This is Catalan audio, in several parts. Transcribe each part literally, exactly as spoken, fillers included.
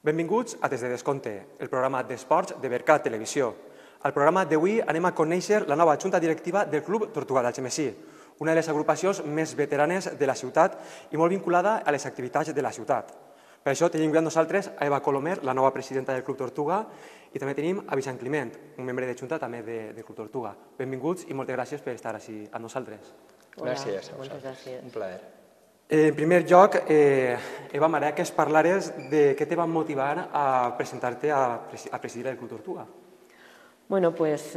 Benvinguts a Des de Descompte, el programa d'esports de Bercat Televisió. Al programa d'avui anem a conèixer la nova junta directiva del Club Tortuga d'Algemesí, una de les agrupacions més veteranes de la ciutat i molt vinculada a les activitats de la ciutat. Per això tenim amb nosaltres a Eva Colomer, la nova presidenta del Club Tortuga, i també tenim a Vicent Climent, un membre de junta també del Club Tortuga. Benvinguts i moltes gràcies per estar així amb nosaltres. Gràcies a vosaltres, un plaer. En primer lloc, Eva, m'agradaria que ens parlares de què te va motivar a presentar-te a presidir el Club Tortuga. Bueno, pues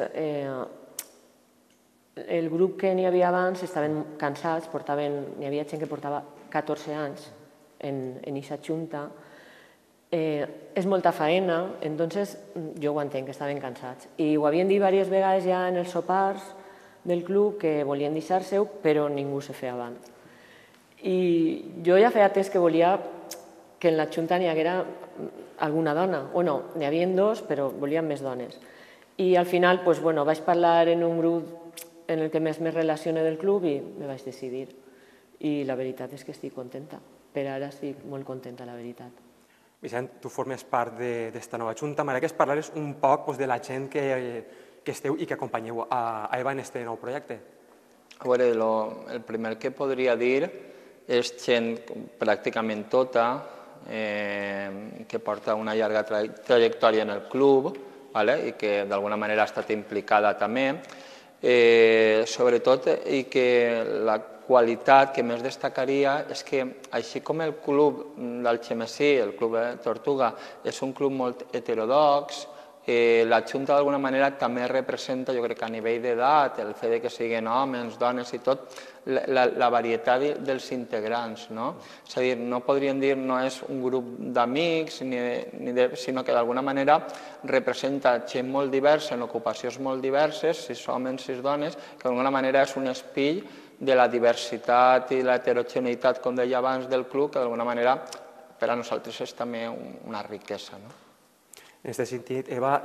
el grup que n'hi havia abans estaven cansats, n'hi havia gent que portava catorze anys en aquesta junta. És molta feina, entonces jo ho entenc, que estaven cansats. I ho havien dit diverses vegades ja en els sopars del club que volien deixar-se-ho, però ningú se feia avant. I jo ja feia temps que volia que en la junta n'hi haguera alguna dona. O no, n'hi havia dos, però volien més dones. I al final vaig parlar en un grup en el que més me relacione del club i me vaig decidir. I la veritat és que estic contenta. Per ara estic molt contenta, la veritat. Vicent, tu formes part d'esta nova junta. M'agradaria que ens parlares un poc de la gent que esteu i que acompanyeu a Eva en aquest nou projecte. A veure, el primer que podria dir és gent pràcticament tota que porta una llarga trajectòria en el club i que d'alguna manera ha estat implicada també, sobretot, i que la qualitat que més destacaria és que, així com el club d'Algemesí, el club Tortuga, és un club molt heterodox, la junta d'alguna manera també representa, jo crec que a nivell d'edat, el fet que siguin homes, dones i tot, la varietat dels integrants. És a dir, no podríem dir no és un grup d'amics, sinó que d'alguna manera representa gent molt diversa, en ocupacions molt diverses, sis homes, sis dones, que d'alguna manera és un espill de la diversitat i l'heterogeneïtat, com deia abans, del club, que d'alguna manera per a nosaltres és també una riquesa. En aquest sentit, Eva,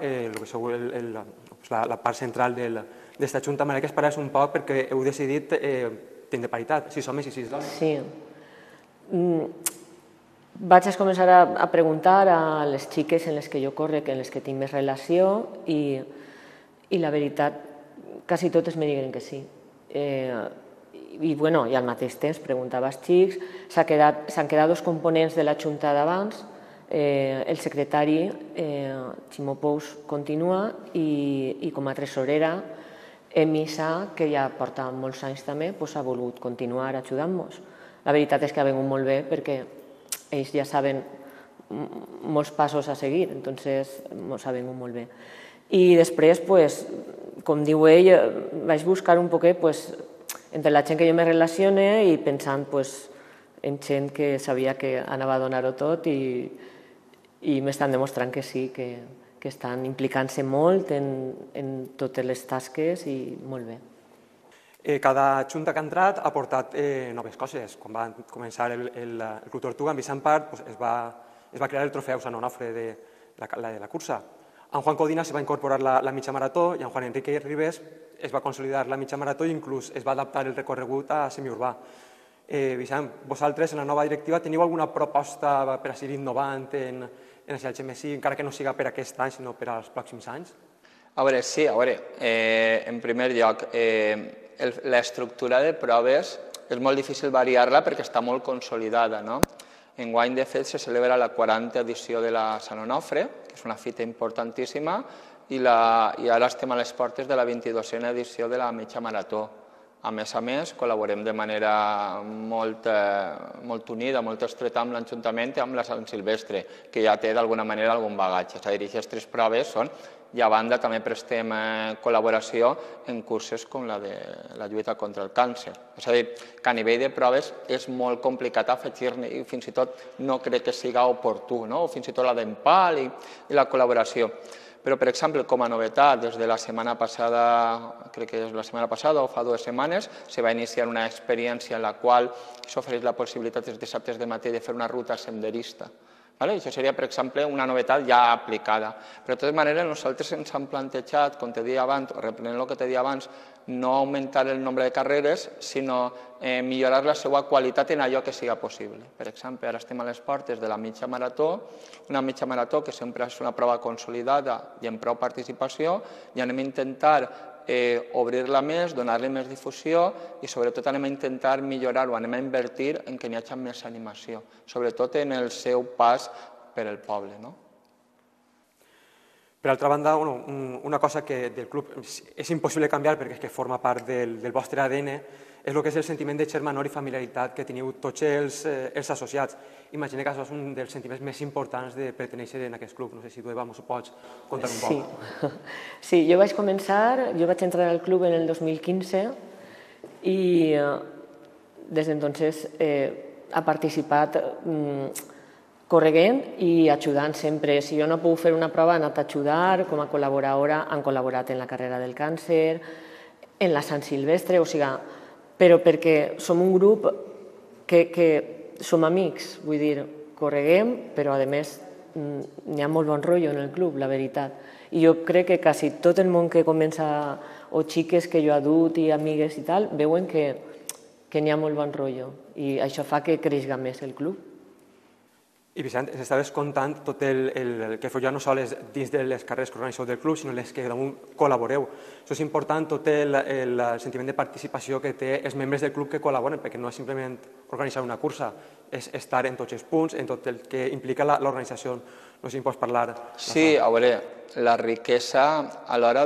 la part central d'esta junta, m'agradaria que es parés un poc perquè heu decidit tenir paritat, sis homes i sis dones. Sí. Vaig començar a preguntar a les xiques en les que jo correc, en les que tinc més relació, i la veritat, quasi totes me diguen que sí. I al mateix temps preguntava als xics, s'han quedat dos components de la junta d'abans, el secretari, Ximo Pous, continua, i com a tresorera, Emi Sá, que ja porta molts anys també, ha volgut continuar ajudant-nos. La veritat és que ha vengut molt bé perquè ells ja saben molts passos a seguir, entonces ens ha vengut molt bé. I després, com diu ell, vaig buscar un poquet entre la gent que jo me relacione i pensant en gent que sabia que anava a donar-ho tot i m'estan demostrant que sí, que estan implicant-se molt en totes les tasques i molt bé. Cada junta que ha entrat ha portat noves coses. Quan va començar el Club Tortuga, en Vicent Part, es va crear el trofeu Sant Onofre de la cursa. En Juan Codina se va incorporar la mitja marató i en Juan Enrique Ribes es va consolidar la mitja marató i inclús es va adaptar el recorregut a semiurbà. Vicent, vosaltres en la nova directiva teniu alguna proposta per a seguir innovant en el Algemesí, encara que no siga per aquest any, sinó per als pròxims anys? A veure, sí, a veure, en primer lloc, l'estructura de proves és molt difícil variar-la perquè està molt consolidada. Enguany, de fet, se celebra la quaranta edició de la Sant Onofre, que és una fita importantíssima, i ara estem a les portes de la vint-i-dosena edició de la mitja marató. A més a més, col·laborem de manera molt unida, molt estreta amb l'Ajuntament i amb la Sant Silvestre, que ja té d'alguna manera algun bagatge. És a dir, aquestes tres proves són, i a banda també prestem col·laboració en curses com la de la lluita contra el càncer. És a dir, que a nivell de proves és molt complicat afegir-ne i fins i tot no crec que siga oportú, o fins i tot la d'Empal i la col·laboració. Però, per exemple, com a novetat, des de la setmana passada, crec que és la setmana passada o fa dues setmanes, se va iniciar una experiència en la qual s'ofereix la possibilitat els dissabtes de matí de fer una ruta senderista. Això seria, per exemple, una novetat ja aplicada. Però, de totes maneres, nosaltres ens hem plantejat, com te deia abans, o reprenent el que te deia abans, no augmentar el nombre de carreres, sinó millorar la seva qualitat en allò que siga possible. Per exemple, ara estem a les portes de la mitja marató, una mitja marató que sempre és una prova consolidada i amb prou participació, i anem a intentar obrir-la més, donar-li més difusió i sobretot anem a intentar millorar o anem a invertir en que n'hi hagi més animació, sobretot en el seu pas per al poble. Per altra banda, una cosa que del club és impossible canviar perquè és que forma part del vostre A D N és el que és el sentiment de germanor i familiaritat que teniu tots els associats. Imagina que això és un dels sentiments més importants de pertenèixer en aquest club. No sé si tu, Eva, m'ho pots contar un poc. Sí, jo vaig començar, jo vaig entrar al club en el dos mil quinze i des d'entonces ha participat corregent i ajudant sempre. Si jo no puc fer una prova, he anat a ajudar, com a col·laboradora, han col·laborat en la carrera del càncer, en la Sant Silvestre, o sigui, però perquè som un grup que som amics, vull dir, correguem, però a més n'hi ha molt bon rotllo en el club, la veritat. I jo crec que quasi tot el món que comença, o xiques que jo he dut i amigues i tal, veuen que n'hi ha molt bon rotllo i això fa que creixi més el club. I Vicent, ens estaves contant tot el que feu ja no sols dins de les carreres que organitzeu del club, sinó les que damunt col·laboreu. Això és important, tot el sentiment de participació que té els membres del club que col·laboren, perquè no és simplement organitzar una cursa, és estar en tots els punts, en tot el que implica l'organització. No sé si em pots parlar. Sí, a veure, la riquesa a l'hora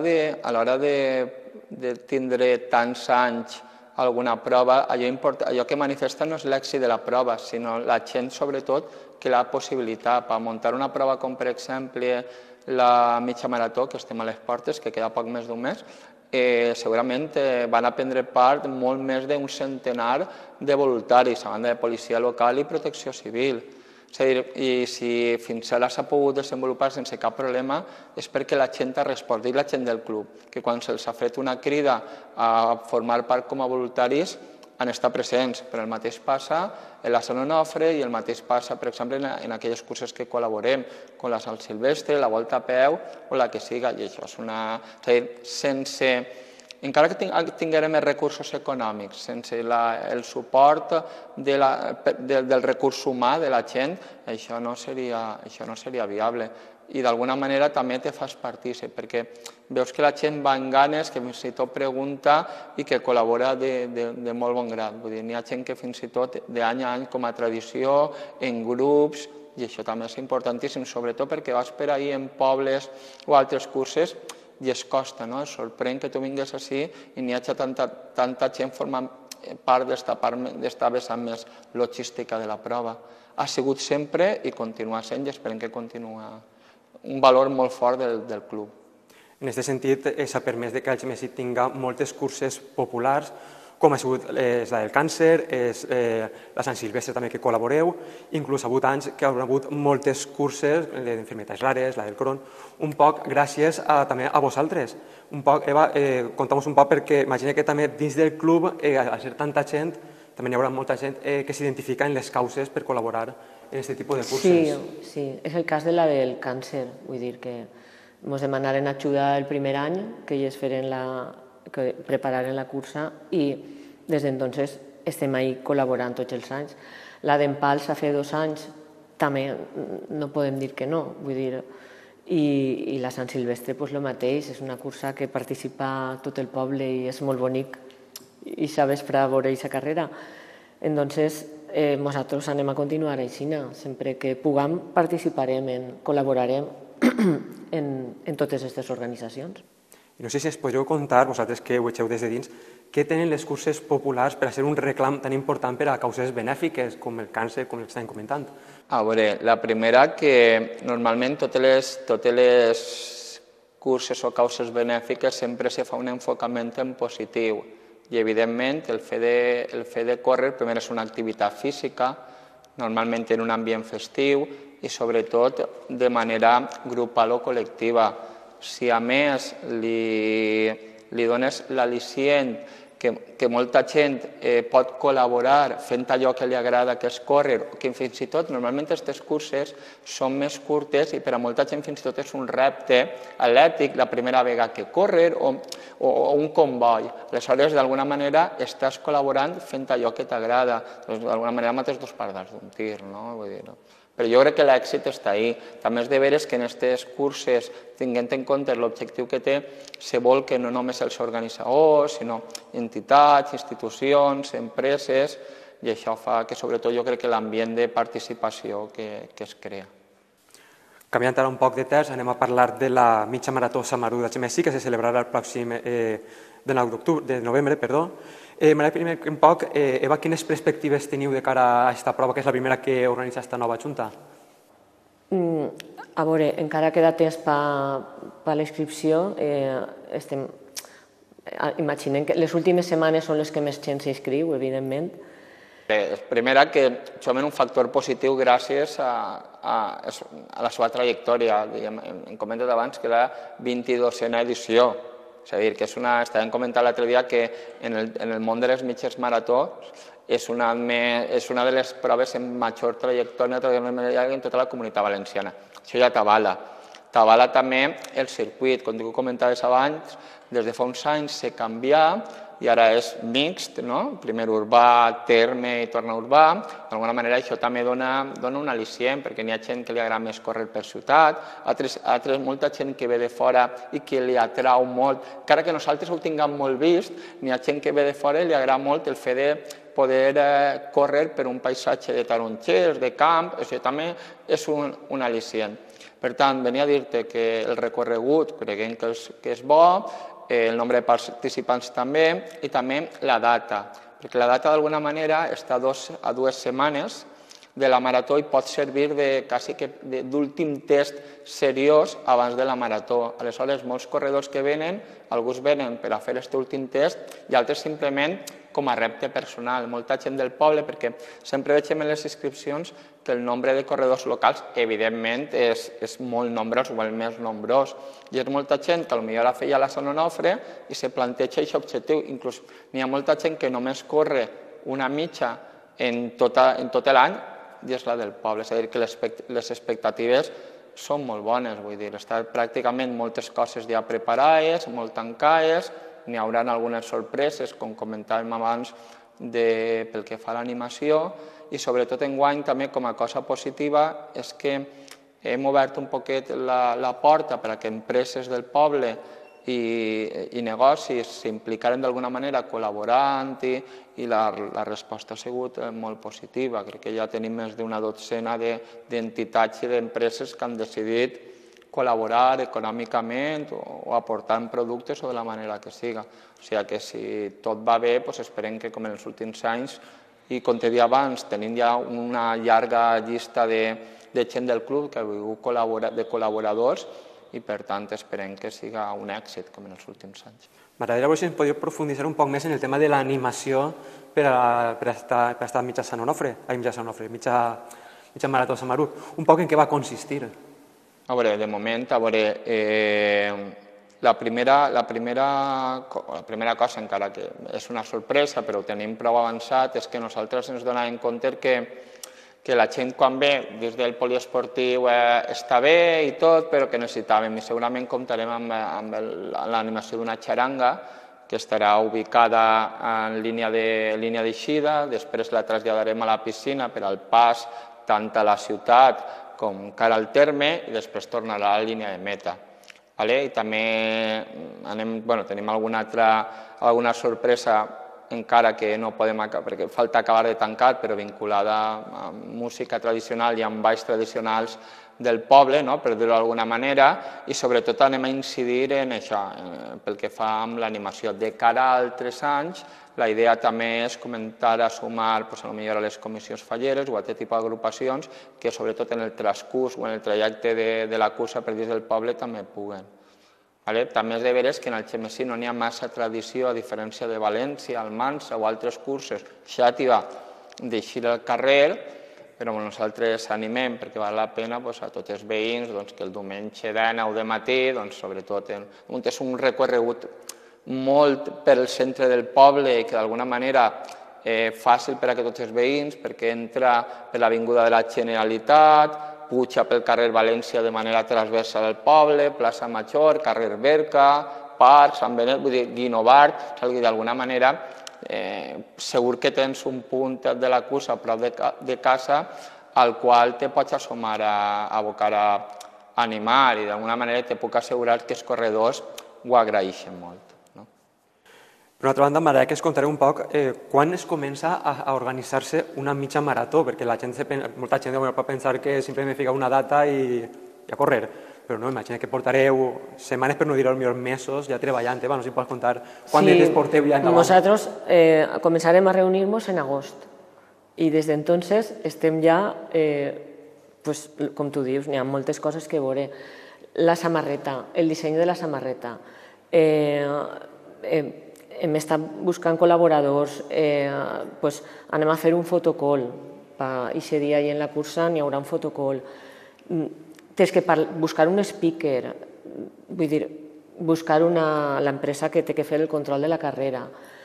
de tindre tants anys alguna prova, allò que manifesta no és l'èxit de la prova, sinó la gent, sobretot, que la possibilitat per muntar una prova com, per exemple, la mitja marató, que estem a les portes, que queda poc més d'un mes, segurament van a prendre part molt més d'un centenar de voluntaris, a banda de policia local i protecció civil. És a dir, i si fins ara s'ha pogut desenvolupar sense cap problema és perquè la gent ha respost, dic la gent del club, que quan se'ls ha fet una crida a formar part com a voluntaris han estat presents, però el mateix passa en la Sant Onofre i el mateix passa, per exemple, en aquelles curses que col·laborem, com la Sant Silvestre, la Volta a Peu o la que siga, i això és una... És a dir, sense... Encara que tinguérem més recursos econòmics, sense el suport del recurs humà de la gent, això no seria viable. I d'alguna manera també te fas partícip, perquè veus que la gent va amb ganes, que fins i tot pregunta i que col·labora de molt bon grat. Vull dir, n'hi ha gent que fins i tot d'any a any com a tradició, en grups, i això també és importantíssim, sobretot perquè vas per ahir en pobles o altres curses i es costa, no? Es sorprèn que tu vingues així i n'hi hagi tanta gent formant part d'esta vessant més logística de la prova. Ha sigut sempre i continua sent i esperem que continua un valor molt fort del club. En aquest sentit, s'ha permès que el Gemesi tingui moltes curses populars, com ha sigut la del càncer, la Sant Silvestre també que col·laboreu, inclús ha hagut anys que hi ha hagut moltes curses, la d'enfermetats rares, la del Crohn, un poc gràcies també a vosaltres. Un poc, Eva, conta'm un poc perquè imagina que també dins del club, al ser tanta gent, també hi haurà molta gent que s'identifica en les causes per col·laborar en aquest tipus de curses. Sí, sí, és el cas de la del càncer, vull dir que ens demanaren ajuda el primer any que ells feren la que prepararen la cursa i des d'entonces estem ahí col·laborant tots els anys. La d'Empals fa dos anys també no podem dir que no, vull dir, i la Sant Silvestre el mateix, és una cursa que participa tot el poble i és molt bonic i sabes per a veure aquesta carrera. Entonces, nosaltres anem a continuar així, sempre que puguem participarem, col·laborarem en totes aquestes organitzacions. I no sé si es podríeu contar, vosaltres que ho eixeu des de dins, què tenen les curses populars per a ser un reclam tan important per a causes benèfiques com el càncer, com el que estàvem comentant? A veure, la primera que normalment totes les curses o causes benèfiques sempre se fa un enfocament en positiu i evidentment el fet de córrer primer és una activitat física, normalment en un ambient festiu i sobretot de manera grupal o col·lectiva. Si a més li dones l'al·licient que que, que molta gent eh, pot col·laborar fent allò que li agrada, que és córrer, que fins i tot normalment aquestes curses són més curtes i per a molta gent fins i tot és un repte atlètic la primera vegada que córrer o, o, o un comboi. Aleshores, d'alguna manera, estàs col·laborant fent allò que t'agrada. D'alguna manera mates dos pardals d'un tir, no? Vull dir, no? Però jo crec que l'èxit està ahí. També és de veres que en aquestes curses, tinguent en compte l'objectiu que té, se vol que no només els organitzadors, sinó entitats, institucions, empreses, i això fa que, sobretot, jo crec que l'ambient de participació que, que es crea. Canviant ara un poc de terç, anem a parlar de la mitja marató Samaru d'Algemesí, que se celebrarà el pròxim eh, de novembre. Perdó. Eh, M'agrada primer un poc, eh, Eva, quines perspectives teniu de cara a aquesta prova, que és la primera que organitza aquesta nova Junta? Mm, a veure, encara queda temps per pa la inscripció. Eh, estem, imaginem que les últimes setmanes són les que més gent s'inscriu, evidentment. Eh, primera, que som un factor positiu gràcies a, a, a la seva trajectòria. Diguem, hem comentat abans que la vint-i-dosena edició. És a dir, que és una, estàvem comentant l'altre dia que en el, en el món de les mitges maratons és una, és una de les proves amb major trajectòria en tota la comunitat valenciana. Això ja t'avala. T'avala també el circuit. Com tu comentaves abans, des de fa uns anys s'ha canviat i ara és mixt, no? Primer urbà, terme i torna urbà. D'alguna manera això també dona, dona un al·licient, perquè n'hi ha gent que li agrada més córrer per ciutat, altres, altres, molta gent que ve de fora i que li atrau molt, encara que nosaltres ho tinguem molt vist, n'hi ha gent que ve de fora i li agrada molt el fet de poder eh, córrer per un paisatge de tarongers, de camp, això també és un, un al·licient. Per tant, venia a dir-te que el recorregut creiem que és, que és bo, el nombre de participants també, i també la data, perquè la data d'alguna manera està a, dos, a dues setmanes de la marató i pot servir de, quasi que d'últim test seriós abans de la marató. Aleshores, molts corredors que venen, alguns venen per a fer aquest últim test i altres simplement com a repte personal. Molta gent del poble, perquè sempre veig en les inscripcions que el nombre de corredors locals, evidentment, és, és molt nombrós, o el més nombrós. I és molta gent que potser la feia a la Sant Onofre i se planteja aquest objectiu. Inclús n'hi ha molta gent que només corre una mitja en, tota, en tot l'any i és la del poble. És a dir, que les, les expectatives són molt bones, vull dir, estan pràcticament moltes coses ja preparades, molt tancades, n'hi haurà algunes sorpreses, com comentàvem abans, de, pel que fa a l'animació, i sobretot enguany també com a cosa positiva és que hem obert un poquet la, la porta per a que empreses del poble i, i negocis s'implicaran d'alguna manera col·laborant i, i la, la resposta ha sigut molt positiva. Crec que ja tenim més d'una dotzena d'entitats i d'empreses que han decidit col·laborar econòmicament o, o aportant productes o de la manera que siga. O sigui que si tot va bé, doncs esperem que com en els últims anys, i com t'he dit abans, tenim ja una llarga llista de, de gent del club que ha vingut col·labora, de col·laboradors i per tant esperem que siga un èxit com en els últims anys. M'agradaria si ens podíeu profunditzar un poc més en el tema de l'animació per a, per a estar, per a estar mitja Sant Onofre, ai, mitja Sant Onofre, mitja, mitja marató Samaru. Un poc en què va consistir? A veure, de moment, a veure, eh, la, primera, la, primera, la primera cosa, encara que és una sorpresa, però ho tenim prou avançat, és que nosaltres ens donàvem compte que, que la gent quan ve des del poliesportiu eh, està bé i tot, però que necessitàvem, i segurament comptarem amb, amb l'animació d'una xaranga, que estarà ubicada en línia de línia d'eixida, després la traslladarem a la piscina per al pas tant a la ciutat com cara al terme i després tornarà a la línia de meta. Vale? I també anem, bueno, tenim alguna altra alguna sorpresa encara que no podem acabar, perquè falta acabar de tancar, però vinculada a música tradicional i amb balls tradicionals del poble, no? Per dir-ho d'alguna manera, i sobretot anem a incidir en això, pel que fa amb l'animació. De cara a altres anys, la idea també és començar a sumar pues, a, a les comissions falleres o altre tipus d'agrupacions que sobretot en el transcurs o en el trajecte de, de la cursa per dins del poble també puguen. Vale? També és de veres que en Algemesí no n'hi ha massa tradició, a diferència de València, Almansa o altres curses. Xàtiva d'eixir al carrer, però nosaltres animem perquè val la pena pues, a tots els veïns doncs, que el diumenge de nou de matí, doncs, sobretot, en, és un recorregut molt per el centre del poble, que d'alguna manera eh, fàcil per a que tots els veïns, perquè entra per l'Avinguda de la Generalitat, puja pel carrer València de manera transversal al poble, plaça Major, carrer Berca, Parc, Sant Benet, vull dir, Guinovart, d'alguna manera eh, segur que tens un punt de la cursa a prop de, de casa al qual te pots assomar a, a abocar a animar i d'alguna manera te puc assegurar que els corredors ho agraeixen molt. Per una altra banda, m'agradaria que es contaré un poc eh, quan es comença a, a organitzar-se una mitja marató, perquè la gent se, molta gent pot pensar que simplement fica una data i, i a córrer, però no, imagina que portareu setmanes, per no dir millor mesos, ja treballant. Eh? No sé si pots contar quan sí, de porteu ja endavant. Nosaltres eh, comenzarem a reunir-nos en agost i des d'entonces estem ja, eh, pues, com tu dius, n'hi ha moltes coses que veure. La samarreta, el disseny de la samarreta, eh, eh, hem estat buscant col·laboradors, eh, pues, anem a fer un fotocall, aquest dia i en la cursa n'hi haurà un fotocall. Tens que buscar un speaker, vull dir, buscar l'empresa que té que fer el control de la carrera.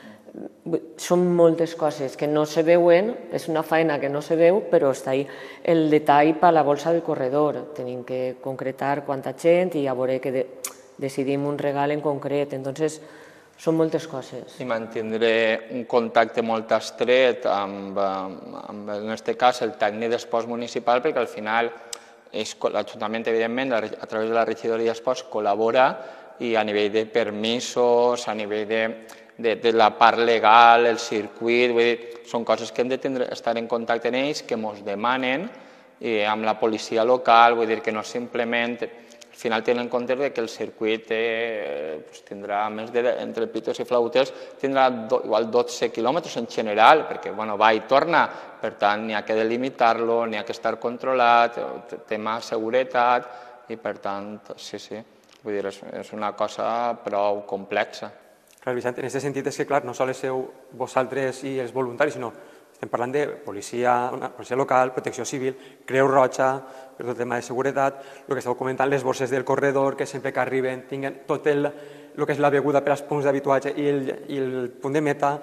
Són moltes coses que no se veuen, és una feina que no se veu, però està ahí. El detall per a la bolsa del corredor, tenim que concretar quanta gent i a veure que decidim un regal en concret, entonces són moltes coses. I mantindré un contacte molt estret amb, amb en aquest cas, el tècnic d'esports municipal, perquè al final l'Ajuntament, evidentment, a través de la regidoria d'esports, col·labora i a nivell de permisos, a nivell de, de, de la part legal, el circuit, vull dir, són coses que hem d'estar en contacte amb ells, que ens demanen, i amb la policia local, vull dir que no simplement... Al final tenen en compte que el circuit eh, pues, tindrà més de, entre pitos i flautes, tindrà do, igual dotze quilòmetres en general, perquè bueno, va i torna, per tant n'hi ha que delimitar-lo, n'hi ha que estar controlat, tema seguretat, i per tant, sí, sí, vull dir, és, és una cosa prou complexa. Clar, Vicent, en aquest sentit és que, clar, no sols sou vosaltres i els voluntaris, sinó estem parlant de policia, policia local, protecció civil, Creu Roja, per tot el tema de seguretat, el que esteu comentant, les borses del corredor, que sempre que arriben tinguen tot el, el que és la beguda per als punts d'habituatge i, el, i el punt de meta.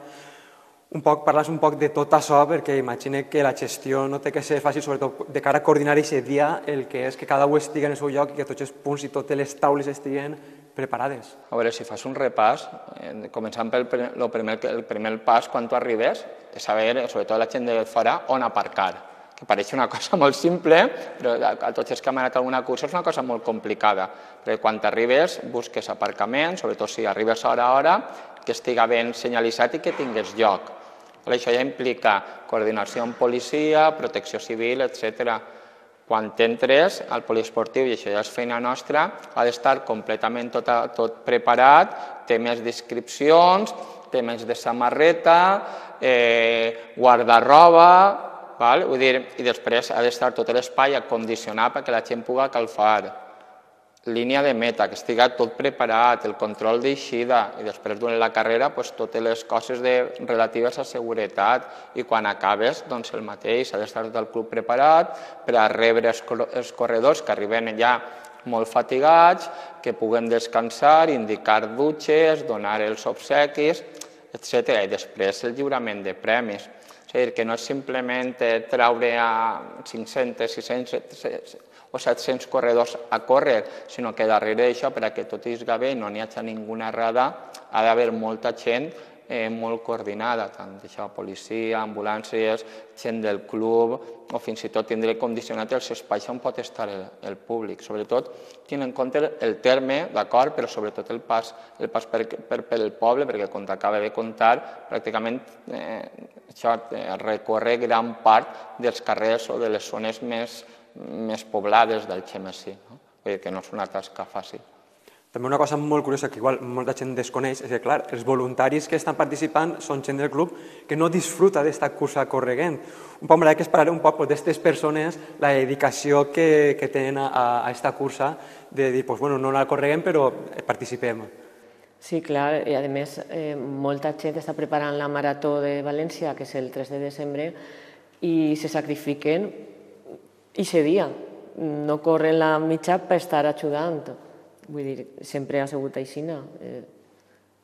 Un poc, parles un poc de tot això, perquè imagine que la gestió no té que ser fàcil, sobretot de cara a coordinar aquest dia, el que és que cada un estigui en el seu lloc i que tots els punts i totes les taules estiguen preparades. A veure, si fas un repàs, eh, començant pel el primer, el primer pas, quan tu arribes, és saber, sobretot la gent de fora, on aparcar. Que pareix una cosa molt simple, però a tots els que han anat a alguna cursa és una cosa molt complicada. Perquè quan t'arribes, busques aparcament, sobretot si arribes hora a hora, que estigui ben senyalitzat i que tingués lloc. Això ja implica coordinació amb policia, protecció civil, etcètera. Quan t'entres al poliesportiu, i això ja és feina nostra, ha d'estar completament tot, tot preparat, té més descripcions, té més de samarreta, eh, guardarroba, val? Vull dir, i després ha d'estar tot l'espai acondicionat perquè la gent pugui calfar. Línia de meta, que estigui tot preparat, el control d'eixida, i després durant la carrera pues, totes les coses de, relatives a seguretat, i quan acabes doncs el mateix, ha d'estar tot el club preparat per a rebre els, els corredors que arriben ja molt fatigats, que puguen descansar, indicar dutxes, donar els obsequis, etcètera. I després el lliurament de premis. És a dir, que no és simplement treure a cinc-cents, sis-cents o set-cents corredors a córrer, sinó que darrere d'això, per a que tot isga bé i no n'hi hagi ninguna errada, ha d'haver molta gent molt coordinada, tant d'això, policia, ambulàncies, gent del club, o fins i tot tindre condicionat els espais on pot estar el públic. Sobretot, tenint en compte el terme, d'acord, però sobretot el pas pel poble, perquè com t'acaba de contar, pràcticament això recorre gran part dels carrers o de les zones més més poblades del Xemessí. Vull dir que no és una tasca fàcil. També una cosa molt curiosa que igual molta gent desconeix és que, clar, els voluntaris que estan participant són gent del club que no disfruta d'esta cursa correguent. Un poc m'agradaria que es parlaré un poc d'aquestes persones, la dedicació que, que tenen a aquesta cursa, de dir, pues, bueno, no la correguem, però participem. Sí, clar, i a més eh, molta gent està preparant la Marató de València, que és el tres de desembre, i se sacrifiquen aquest dia. No corren la mitja per estar ajudant. Vull dir, sempre ha sigut així.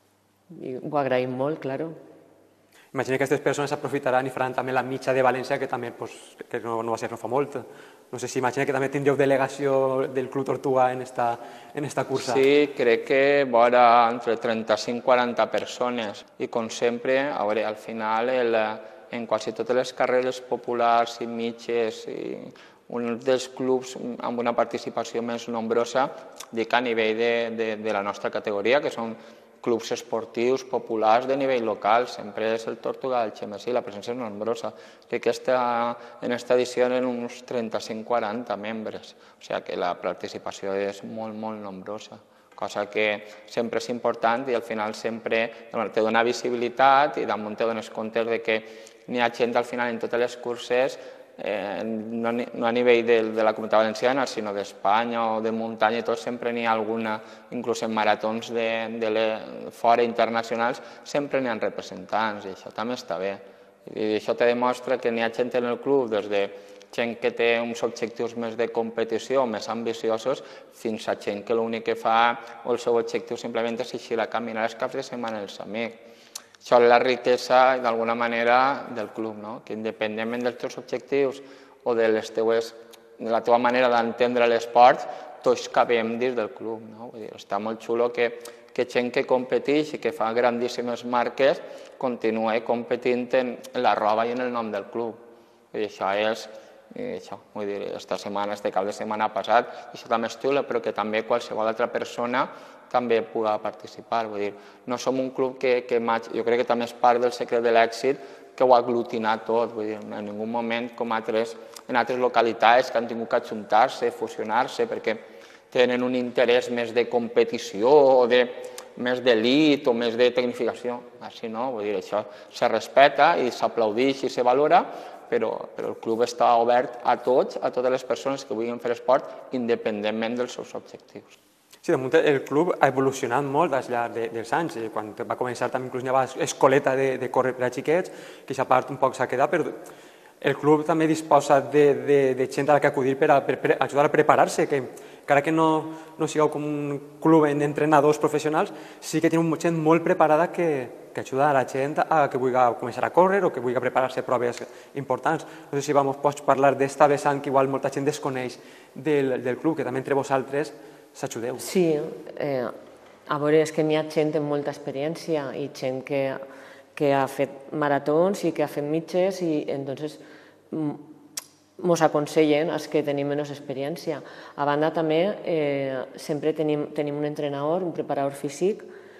I ho agraïm molt, claro. Imagino que aquestes persones aprofitaran i faran també la mitja de València, que també pues, que no, no va ser no fa molt. No sé si imagina que també tindreu delegació del Club Tortuga en esta, en esta cursa. Sí, crec que vora entre trenta-cinc i quaranta persones. I com sempre, a veure, al final, el, en quasi totes les carreres populars i mitges, i un dels clubs amb una participació més nombrosa, dic a nivell de, de, de la nostra categoria, que són clubs esportius populars de nivell local, sempre és el Tortuga del Xemesí, la presència és nombrosa. Crec que esta, en aquesta edició eren uns trenta-cinc a quaranta membres, o sigui que la participació és molt, molt nombrosa, cosa que sempre és important i al final sempre te dona visibilitat i damunt te dones compte de que n'hi ha gent al final en totes les curses, Eh, no, no a nivell de, de la Comunitat Valenciana, sinó d'Espanya o de muntanya i tot, sempre n'hi ha alguna, inclús en maratons de, de le, fora internacionals, sempre n'hi ha representants i això també està bé. I això te demostra que n'hi ha gent en el club, des de gent que té uns objectius més de competició, més ambiciosos, fins a gent que l'únic que fa o el seu objectiu simplement és eixir a caminar els caps de setmana els amics. Això és la riquesa, d'alguna manera, del club, no? Que independentment dels teus objectius o de, les teues, de la teva manera d'entendre l'esport, tots cabem dins del club, no? Vull dir, està molt xulo que, que gent que competeix i que fa grandíssimes marques continua competint en la roba i en el nom del club. Vull dir, això és... I això, vull dir, esta setmana, este cap de setmana passat, això també és xulo, però que també qualsevol altra persona també pugui participar. Vull dir, no som un club que, que jo crec que també és part del secret de l'èxit, que ho aglutina tot. Vull dir, en ningú moment, com altres, en altres localitats que han tingut que ajuntar-se, fusionar-se, perquè tenen un interès més de competició o de més d'elit o més de tecnificació. Així no, vull dir, això se respecta i s'aplaudeix i se valora, però, però el club està obert a tots, a totes les persones que vulguin fer esport, independentment dels seus objectius. Sí, damunt el club ha evolucionat molt al llarg de, dels anys. Quan va començar també inclús hi havia escoleta de, de córrer per a xiquets, que aquesta part un poc s'ha quedat, però el club també disposa de, de, de gent a la que acudir per, a, per, per ajudar a preparar-se, que encara que no, no sigueu com un club d'entrenadors professionals, sí que tenim gent molt preparada que, que ajuda a la gent a que vulgui començar a córrer o que vulgui preparar-se a proves importants. No sé si vamos, pots parlar d'esta vessant que igual molta gent desconeix del, del club, que també entre vosaltres s'ajudeu. Sí, eh, a veure, és que n'hi ha gent amb molta experiència i gent que, que ha fet maratons i que ha fet mitges i entonces ens aconsellen els que tenim menys experiència. A banda també eh, sempre tenim, tenim un entrenador, un preparador físic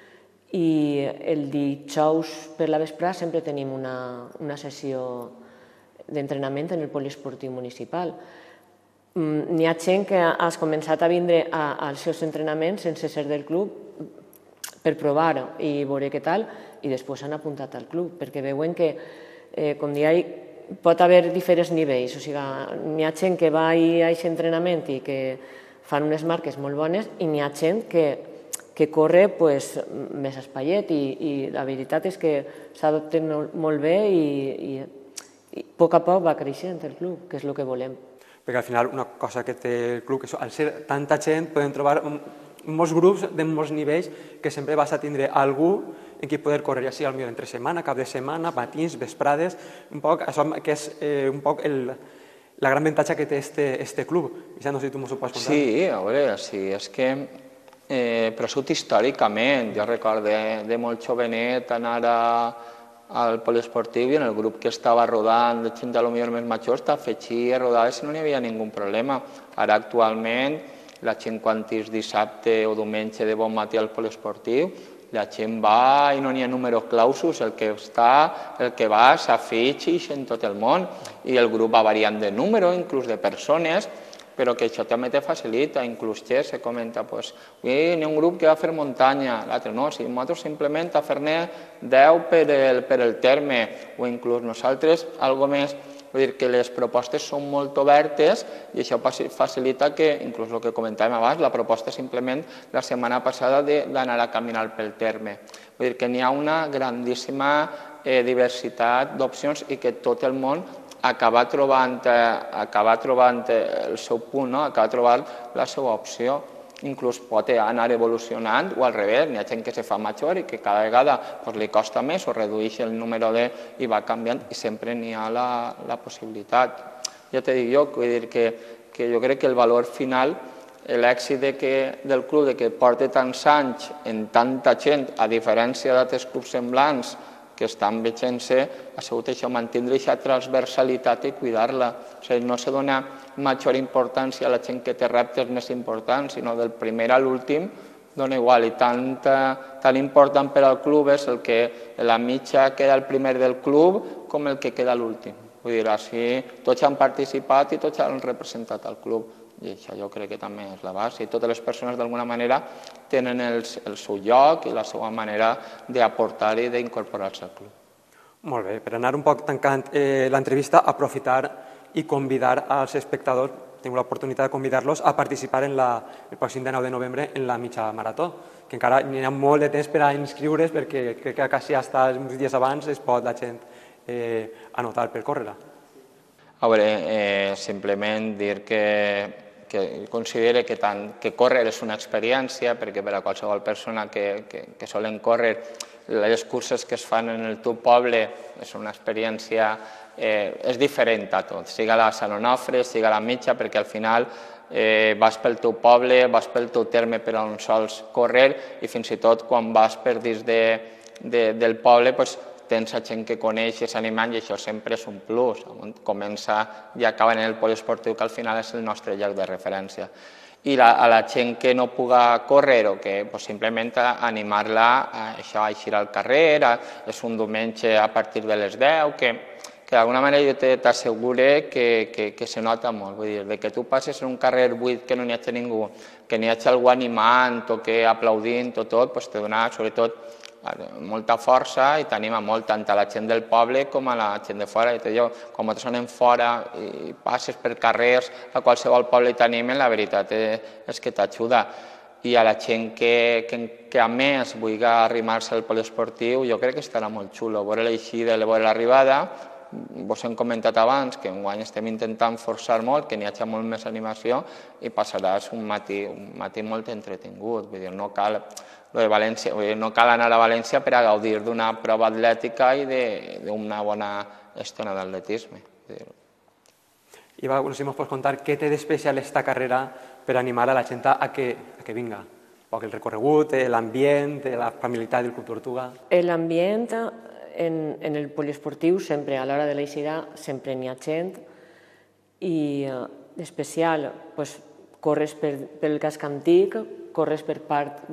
i el dijous per la vesprada sempre tenim una, una sessió d'entrenament en el poliesportiu municipal. N'hi ha gent que ha començat a vindre a, als seus entrenaments sense ser del club per provar i veure què tal i després s'han apuntat al club perquè veuen que, eh, com diria, pot haver diferents nivells. O sigui, n'hi ha gent que va a aquest entrenament i que fan unes marques molt bones i n'hi ha gent que, que corre pues, més espaiet i, i la veritat és que s'adopten molt bé i, i, i a poc a poc va creixent el club, que és el que volem. Perquè al final una cosa que té el club, que al ser tanta gent podem trobar molts grups de molts nivells que sempre vas a tindre algú en qui poder córrer, ja sigui al millor entre setmana, cap de setmana, matins, vesprades, un poc, això que és eh, un poc el, la gran avantatge que té este, este club. Ja no sé si tu m'ho pots contar. Sí, a veure, sí, és que eh, però surt històricament. Jo recordo de, de molt jovenet anar a, al poliesportiu i en el grup que estava rodant de gent de lo millor més major t'afegir a rodar si no n'hi havia ningú problema. Ara actualment la gent quan és dissabte o diumenge de bon matí al poliesportiu, la gent va i no n'hi ha números clausos, el que està, el que va, s'afegeix en tot el món i el grup va variant de número, inclús de persones, però que això també te facilita, inclús que se comenta, pues, n'hi ha un grup que va a fer muntanya, l'altre no, si nosaltres simplement a fer-ne deu per el, per el terme, o inclús nosaltres, algo més. Vull dir que les propostes són molt obertes i això facilita que, inclús el que comentàvem abans, la proposta simplement la setmana passada d'anar a caminar pel terme. Vull dir que n'hi ha una grandíssima eh, diversitat d'opcions i que tot el món acaba trobant, eh, acaba trobant el seu punt, no? Acaba trobant la seva opció. inclús pot anar evolucionant o al revés, hi ha gent que se fa major i que cada vegada pues, li costa més o redueix el número de... i va canviant i sempre n'hi ha la, la possibilitat. Ja t'he dit jo, vull dir que, que jo crec que el valor final, l'èxit de que, del club de que porta tants anys en tanta gent, a diferència d'altres clubs semblants que estan veient-se, ha sigut això, mantenir aquesta transversalitat i cuidar-la. O sigui, no se dona major importància a la gent que té reptes més importants, sinó del primer a l'últim dona igual. I tan, tan important per al club és el que la mitja queda el primer del club com el que queda l'últim. Vull dir, així tots han participat i tots han representat al club. I això jo crec que també és la base. I totes les persones d'alguna manera tenen el, el seu lloc i la seva manera d'aportar i d'incorporar-se al club. Molt bé, per anar un poc tancant eh, l'entrevista, aprofitar i convidar als espectadors, tinc l'oportunitat de convidar-los a participar en la, el pròxim dinou de novembre en la mitja marató, que encara hi ha molt de temps per a inscriure's perquè crec que quasi hasta uns dies abans es pot la gent eh, anotar per córrer-la. A veure, eh, simplement dir que que considere que, tant, que córrer és una experiència, perquè per a qualsevol persona que, que, que solen córrer, les curses que es fan en el teu poble és una experiència, eh, és diferent a tot, siga la Sant Onofre, siga la mitja, perquè al final eh, vas pel teu poble, vas pel teu terme per on sols córrer i fins i tot quan vas per dins de, de, del poble, pues, tens gent que coneixes animant i això sempre és un plus. Comença i acaba en el poliesportiu, que al final és el nostre lloc de referència. I la, a la gent que no puga córrer o que pues, simplement animar-la a, això, a eixir al carrer, a, és un diumenge a partir de les deu, que, que d'alguna manera jo t'assegure que, que, que se nota molt. Vull dir, de que tu passes en un carrer buit que no n'hi hagi ningú, que n'hi hagi algú animant o que aplaudint o tot, pues, te dona sobretot molta força i t'anima molt tant a la gent del poble com a la gent de fora. I jo, quan nosaltres anem fora i passes per carrers a qualsevol poble i t'animen, la veritat és que t'ajuda. I a la gent que, que, que a més vulgui arrimar-se al poliesportiu, jo crec que estarà molt xulo. Veure l'eixida, veure l'arribada, vos hem comentat abans que enguany estem intentant forçar molt, que n'hi hagi molt més animació i passaràs un matí, un matí molt entretingut. Vull dir, no cal... de València, no cal anar a València per a gaudir d'una prova atlètica i d'una bona estona d'atletisme. Iva, no sé si ens pots contar què té d'especial esta carrera per animar a la gent a que, a que vinga? El recorregut, l'ambient, la familiaritat del Club Tortuga... L'ambient en, en el poliesportiu sempre, a l'hora de l'eixida, sempre n'hi ha gent i d'especial, pues, corres per, pel casc antic, corres per part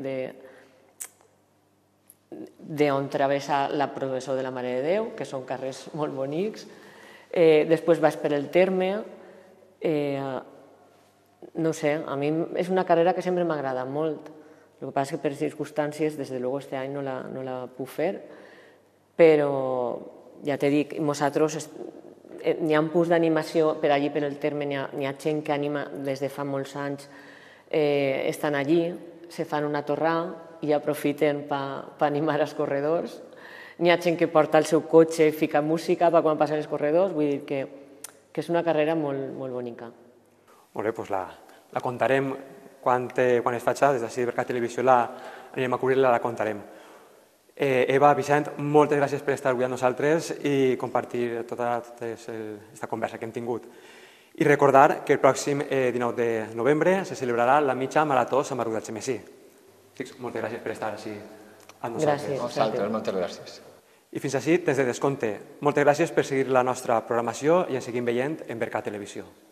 d'on travessa la Processó de la Mare de Déu, que són carrers molt bonics. Eh, després vas per el terme. Eh, no sé, a mi és una carrera que sempre m'agrada molt. El que passa és que per circumstàncies, des de luego este any no la, no la puc fer, però ja t'he dit, nosaltres n'hi ha un punt d'animació per allí, per el terme, n'hi ha, ha gent que anima des de fa molts anys. Eh, estan allí, se fan una torrà i aprofiten per pa animar els corredors. N'hi ha gent que porta el seu cotxe i fica música per quan passen els corredors, vull dir que, que és una carrera molt, molt bonica. Molt bé, doncs la, la contarem quan, te, quan es faci, des d'ací de Bercat Televisió la, anirem a cobrir-la, la contarem. Eh, Eva, Vicent, moltes gràcies per estar avui amb nosaltres i compartir tota aquesta conversa que hem tingut. I recordar que el pròxim eh, dinou de novembre se celebrarà la mitja marató Sant Marc d'Algemesí. Moltes gràcies per estar així amb nosaltres. Gràcies. Nosaltres, moltes gràcies. I fins així, temps de descompte. Moltes gràcies per seguir la nostra programació i ens seguim veient en Bercat Televisió.